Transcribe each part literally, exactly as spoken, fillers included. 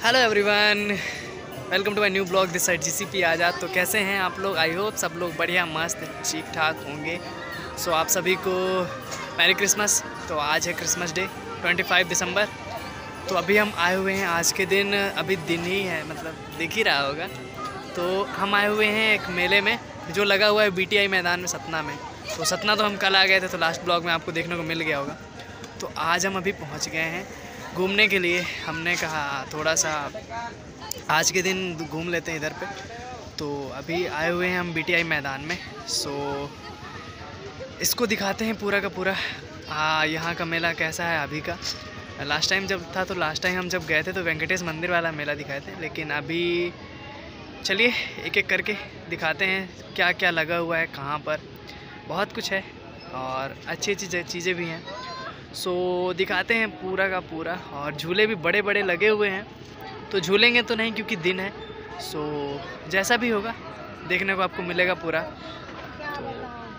Hello everyone, welcome to my new blog this side GCP Azad. तो कैसे हैं आप लोग? आई होप सब लोग बढ़िया मस्त ठीक ठाक होंगे। सो so, आप सभी को मैरी क्रिसमस। तो आज है क्रिसमस डे पच्चीस दिसंबर। तो अभी हम आए हुए हैं आज के दिन, अभी दिन ही है, मतलब दिख ही रहा होगा। तो हम आए हुए हैं एक मेले में जो लगा हुआ है बीटीआई मैदान में सतना में। तो सतना तो हम कल आ गए थे, तो लास्ट ब्लॉग में आपको देखने को मिल गया होगा। तो आज हम अभी पहुंच गए हैं घूमने के लिए। हमने कहा थोड़ा सा आज के दिन घूम लेते हैं इधर पे। तो अभी आए हुए हैं हम बीटीआई मैदान में। सो इसको दिखाते हैं पूरा का पूरा। हाँ, यहाँ का मेला कैसा है अभी का। लास्ट टाइम जब था तो लास्ट टाइम हम जब गए थे तो वेंकटेश मंदिर वाला मेला दिखाए थे, लेकिन अभी चलिए एक एक करके दिखाते हैं क्या क्या लगा हुआ है, कहाँ पर। बहुत कुछ है और अच्छी अच्छी चीज़ें भी हैं। सो दिखाते हैं पूरा का पूरा। और झूले भी बड़े बड़े लगे हुए हैं, तो झूलेंगे तो नहीं क्योंकि दिन है। सो जैसा भी होगा देखने को आपको मिलेगा पूरा। तो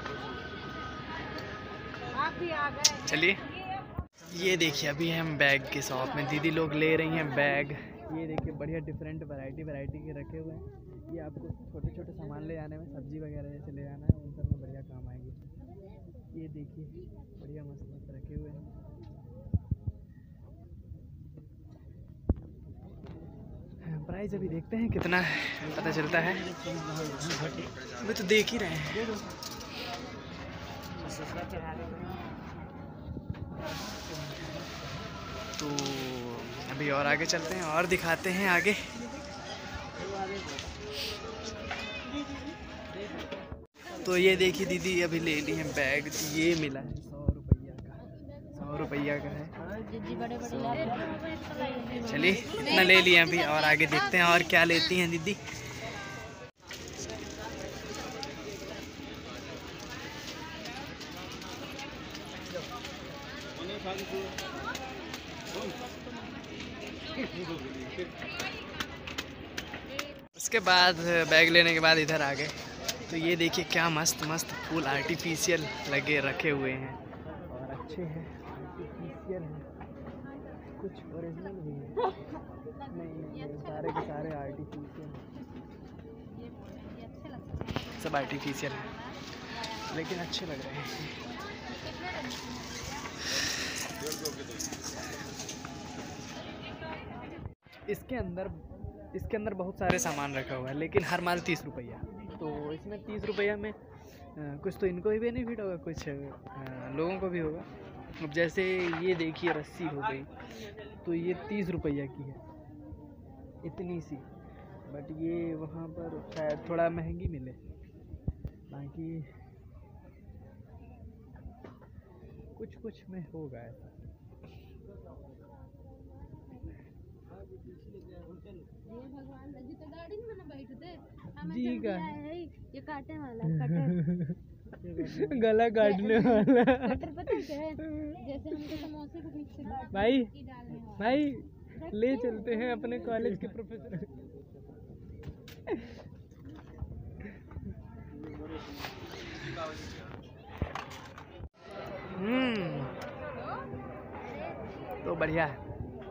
चलिए, ये देखिए अभी हम बैग के शॉप में, दीदी लोग ले रही हैं बैग। ये देखिए बढ़िया डिफरेंट वैरायटी वैरायटी के रखे हुए हैं। ये आपको छोटे छोटे सामान ले जाने में, सब्जी वगैरह जैसे ले जाना है, उन सब में बढ़िया काम आएगी। ये देखिए बढ़िया मस्त मस्त रखे हुए हैं। प्राइस अभी देखते हैं कितना है, पता चलता है। अभी तो देख ही रहे हैं। तो अभी और आगे चलते हैं और दिखाते हैं आगे। तो ये देखिए दीदी अभी ले ली है बैग। ये मिला है सौ रुपया का, सौ रुपया का है। चलिए इतना ले लिया अभी, और आगे देखते हैं और क्या लेती हैं दीदी। उसके बाद बैग लेने के बाद इधर आ गए। तो ये देखिए क्या मस्त मस्त फूल आर्टिफिशियल लगे रखे हुए हैं और अच्छे हैं, आर्टिफिशियल हैं, कुछ ओरिजिनल भी है। नहीं नहीं, सारे के सारे आर्टिफिशियल, सब आर्टिफिशियल है, लेकिन अच्छे लग रहे हैं। इसके अंदर इसके अंदर बहुत सारे सामान रखा हुआ है, लेकिन हर माल तीस रुपया। तो इसमें तीस रुपया में आ, कुछ तो इनको ही बेनिफिट होगा, कुछ आ, लोगों को भी होगा। अब जैसे ये देखिए रस्सी हो गई, तो ये तीस रुपया की है, इतनी सी। बट ये वहाँ पर शायद थोड़ा महंगी मिले, बाकी कुछ कुछ में होगा ऐसा। जी का ये काटने वाला कटर गला काटने वाला कटर पता है, जैसे हमको समोसे को बीच से काट भाई डालने वाला। भाई ले चलते हैं अपने कॉलेज के प्रोफेसर। हम्म तो बढ़िया है।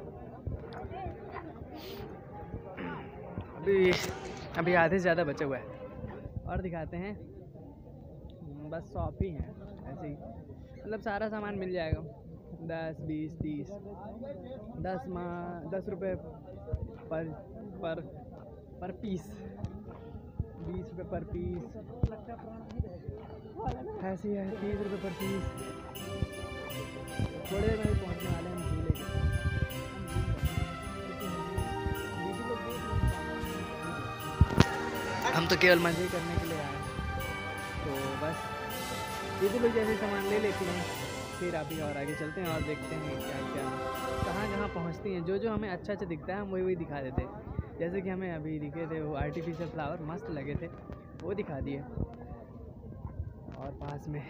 अभी अभी आधे से ज़्यादा बचे हुआ है और दिखाते हैं। बस शॉप ही है ऐसे ही, मतलब सारा सामान मिल जाएगा। दस बीस तीस दस माँ दस रुपये पर पर पर पीस, बीस रुपये पर पीस, ऐसे ही है, तीस रुपये पर पीस। थोड़े देर में पहुँचने वाले हैं हम झूले के। हम तो केवल मज़े करने के लिए आए हैं। तो बस दीदी लोग जैसे सामान ले लेती हैं, फिर अभी और आगे चलते हैं और देखते हैं क्या क्या कहाँ कहाँ पहुँचती हैं। जो जो हमें अच्छा अच्छा दिखता है हम वही वही दिखा देते हैं। जैसे कि हमें अभी दिखे थे वो आर्टिफिशियल फ्लावर मस्त लगे थे, वो दिखा दिए। और पास में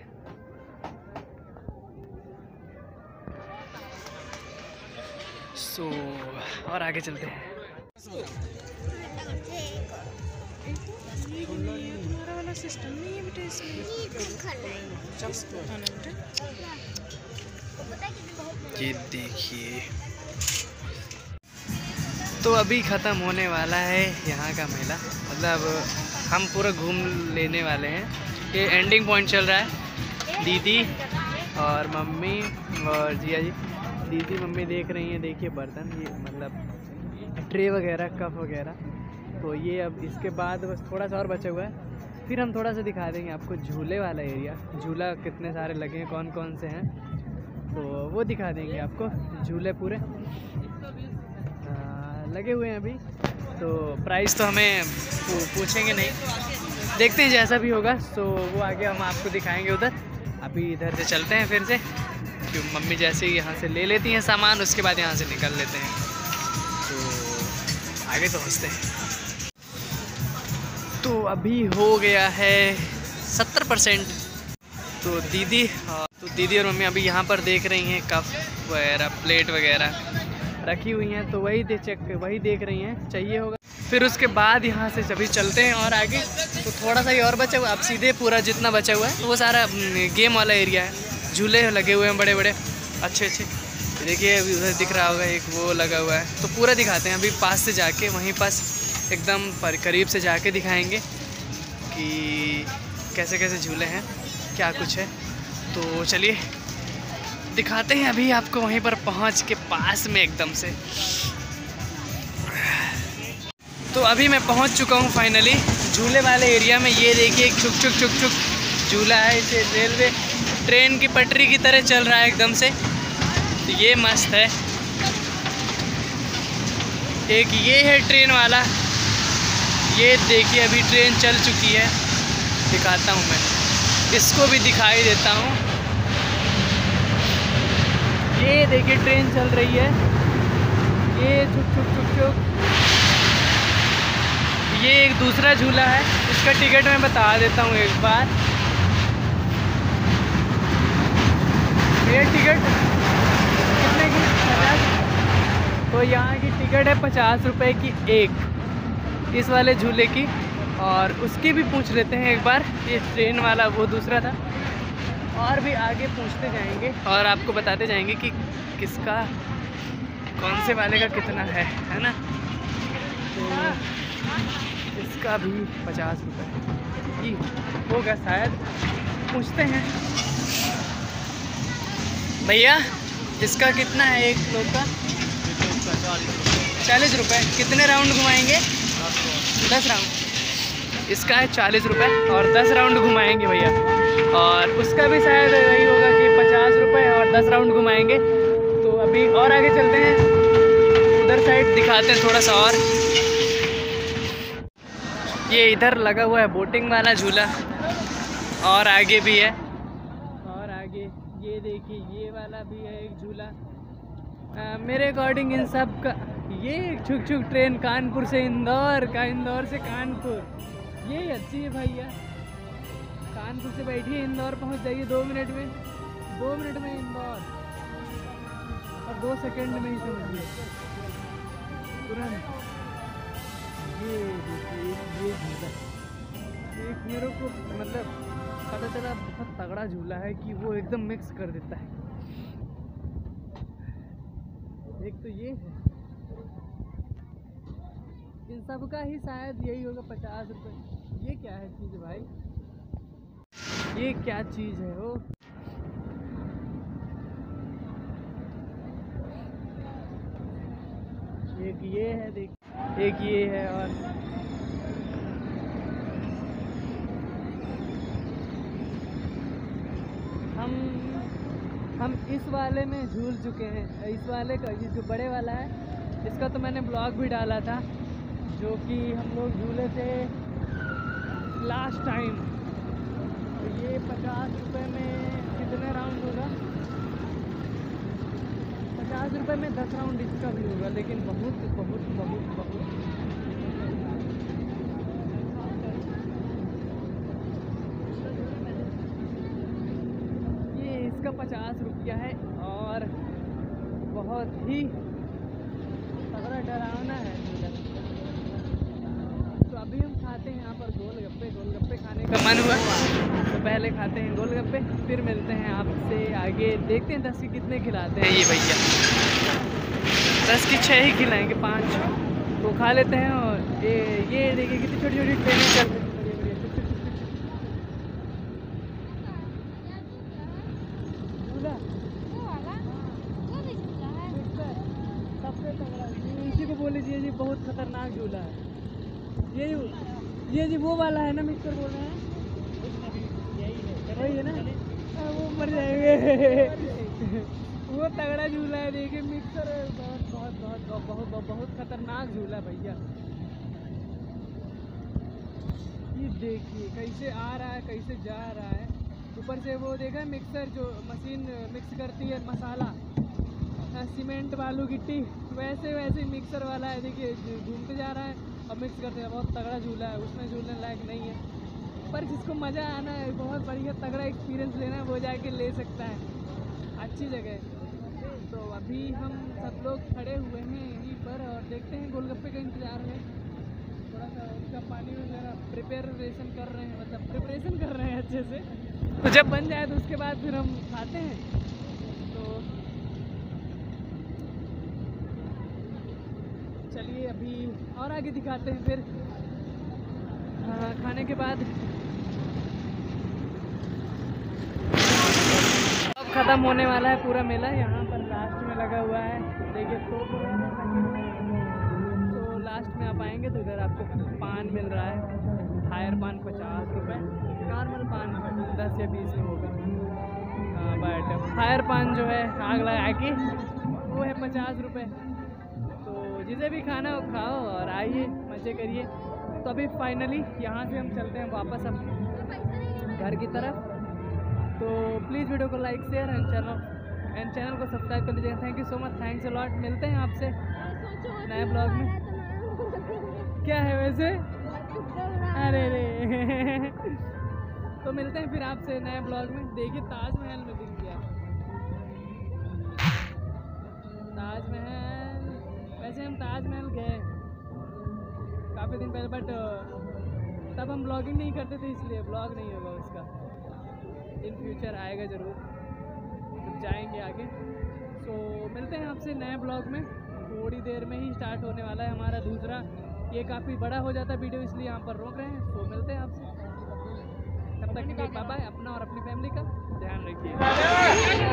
सो और आगे चलते हैं। वाला सिस्टम नहीं है बेटा इसमें। ये देखिए तो अभी ख़त्म होने वाला है यहाँ का मेला, मतलब हम पूरा घूम लेने वाले हैं। ये एंडिंग पॉइंट चल रहा है। दीदी और मम्मी और जिया जी, दीदी मम्मी देख रही हैं, देखिए बर्तन, ये मतलब ट्रे वगैरह, कप वगैरह। तो ये अब इसके बाद बस थोड़ा सा और बचा हुआ है, फिर हम थोड़ा सा दिखा देंगे आपको झूले वाला एरिया। झूला कितने सारे लगे हैं, कौन कौन से हैं, तो वो दिखा देंगे आपको। झूले पूरे आ, लगे हुए हैं अभी। तो प्राइस तो हमें पूछेंगे नहीं, देखते हैं जैसा भी होगा। तो वो आगे हम आपको दिखाएंगे उधर। अभी इधर से चलते हैं फिर से, क्यों मम्मी जैसे ही यहाँ से ले लेती हैं सामान, उसके बाद यहाँ से निकल लेते हैं। तो आगे पहुँचते हैं। तो अभी हो गया है सत्तर परसेंट। तो दीदी तो दीदी और मम्मी अभी यहाँ पर देख रही हैं, कप वगैरह, प्लेट वगैरह रखी हुई हैं, तो वही दे चेक वही देख रही हैं, चाहिए होगा। फिर उसके बाद यहाँ से सभी चलते हैं और आगे। तो थोड़ा सा ही और बचा हुआ, अब सीधे पूरा जितना बचा हुआ है वो सारा गेम वाला एरिया है। झूले लगे हुए हैं बड़े बड़े अच्छे अच्छे, देखिए अभी उधर दिख रहा होगा एक वो लगा हुआ है। तो पूरा दिखाते हैं अभी, पास से जाके, वहीं पास एकदम पर करीब से जाके दिखाएंगे कि कैसे कैसे झूले हैं, क्या कुछ है। तो चलिए दिखाते हैं अभी आपको, वहीं पर पहुंच के पास में एकदम से। तो अभी मैं पहुंच चुका हूं फाइनली झूले वाले एरिया में। ये देखिए एक छुक छुक छुक छुक झूला है, इसे रेलवे ट्रेन की पटरी की तरह चल रहा है एकदम से। तो ये मस्त है। एक ये है ट्रेन वाला, ये देखिए अभी ट्रेन चल चुकी है, दिखाता हूँ मैं, इसको भी दिखाई देता हूँ। ये देखिए ट्रेन चल रही है, ये छुक छुक छुक छुक। ये एक दूसरा झूला है, इसका टिकट मैं बता देता हूँ एक बार। ये टिकट कितने की? पचास। तो यहाँ की टिकट है पचास रुपए की एक, इस वाले झूले की। और उसकी भी पूछ लेते हैं एक बार, ये ट्रेन वाला वो दूसरा था। और भी आगे पूछते जाएंगे और आपको बताते जाएंगे कि किसका, कौन से वाले का कितना है, है ना। तो इसका भी पचास रुपये ही होगा शायद, पूछते हैं। भैया इसका कितना है एक लोग का? चालीस रुपये। कितने राउंड घुमाएंगे? दस राउंड। इसका है चालीस रुपये और दस राउंड घुमाएंगे भैया। और उसका भी शायद वही होगा कि पचास रुपये और दस राउंड घुमाएंगे। तो अभी और आगे चलते हैं, उधर साइड दिखाते हैं थोड़ा सा और। ये इधर लगा हुआ है बोटिंग वाला झूला, और आगे भी है, और आगे ये देखिए ये वाला भी है एक झूला। आ, मेरे अकॉर्डिंग इन सब का ये छुक छुक ट्रेन कानपुर से इंदौर का, इंदौर से कानपुर, ये अच्छी है भैया। कानपुर से बैठिए इंदौर पहुंच जाइए दो मिनट में, दो मिनट में इंदौर, और दो सेकंड में ही समझिए तुरंत। ये देखिए ये झूला एक मेरे को मतलब पता चला बहुत तगड़ा झूला है कि वो एकदम मिक्स कर देता है। एक तो ये है, इन सब का ही शायद यही होगा पचास रुपये। ये क्या है चीज़ भाई, ये क्या चीज़ है वो? एक ये है, देख एक ये है, और हम हम इस वाले में झूल चुके हैं। इस वाले का, ये जो बड़े वाला है, इसका तो मैंने ब्लॉग भी डाला था, जो कि हम लोग झूले थे लास्ट टाइम। तो ये पचास रुपये में कितने राउंड होगा? पचास रुपये में दस राउंड इसका भी होगा, लेकिन बहुत बहुत बहुत बहुत ये इसका पचास रुपया है, और बहुत ही तगड़ा डरावना है। तो अभी हम खाते हैं यहाँ पर गोलगप्पे। गोलगप्पे खाने का मन हुआ तो पहले खाते हैं गोलगप्पे, फिर मिलते हैं आपसे आगे। देखते हैं दस के कितने खिलाते हैं ये भैया। दस की छः ही खिलाएंगे, पाँच खा लेते हैं। और ये ये देखिए कितनी छोटी छोटी ट्रेनें चल रही हैं। झूला वो वाला वो भी झूला है। सबसे तगड़ा इसी को बोल लीजिए जी, बहुत खतरनाक झूला है ये ये जी। वो वाला है ना मिक्सर बोल रहे हैं, वही है ना। हाँ, वो मर जाएंगे वो तगड़ा झूला है देखिए, मिक्सर है। बहुत बहुत बहुत बहुत बहुत बहुत खतरनाक झूला है भैया। ये देखिए कैसे आ रहा है, कैसे जा रहा है। ऊपर से वो देखा मिक्सर, जो मशीन मिक्स करती है मसाला, सीमेंट बालू गिट्टी, वैसे वैसे मिक्सर वाला है देखिए, घूमते जा रहा है और मिक्स करते हैं। बहुत तगड़ा झूला है, उसमें झूलने लायक नहीं है, पर जिसको मज़ा आना है, बहुत बढ़िया तगड़ा एक्सपीरियंस लेना है, वो जाके ले सकता है। अच्छी जगह है। तो अभी हम सब लोग खड़े हुए हैं यहीं पर और देखते हैं, गोलगप्पे का इंतज़ार है। थोड़ा सा उनका पानी वगैरह प्रिपरेशन कर रहे हैं, मतलब प्रिपरेशन कर रहे हैं अच्छे से। तो जब बन जाए तो उसके बाद फिर हम खाते हैं। तो चलिए अभी और आगे दिखाते हैं फिर। हाँ, खाने के बाद अब ख़त्म होने वाला है पूरा मेला। यहाँ पर लास्ट में लगा हुआ है देखिए, तो तो लास्ट में आप आएंगे तो इधर आपको पान मिल रहा है। हायर पान पचास रुपये, नॉर्मल पान दस या बीस में होगा। हाँ, बट हायर पान जो है आग लगा के वो है पचास रुपये। तो जिसे भी खाना हो खाओ और आइए मज़े करिए। तो अभी फाइनली यहाँ से हम चलते हैं वापस अब घर की तरफ। तो प्लीज़ वीडियो को like share and channel and channel को सब्सक्राइब कर लीजिएगा। Thank you so much, thanks a lot. मिलते हैं आपसे नए ब्लॉग में। क्या है वैसे? अरे रे तो मिलते हैं फिर आपसे नए ब्लॉग में। देखिए ताजमहल में दिख गया, ताजमहल। वैसे हम ताजमहल गए काफ़ी दिन पहले, बट तब हम ब्लॉगिंग नहीं करते थे, इसलिए ब्लॉग नहीं होगा उसका। इन फ्यूचर आएगा ज़रूर जब जाएंगे आगे। सो मिलते हैं आपसे नए ब्लॉग में। थोड़ी देर में ही स्टार्ट होने वाला है हमारा दूसरा। ये काफ़ी बड़ा हो जाता वीडियो, इसलिए यहाँ पर रोक रहे हैं। सो मिलते हैं आपसे, तब तक के लिए बाय बाय। अपना और अपनी फैमिली का ध्यान रखिए।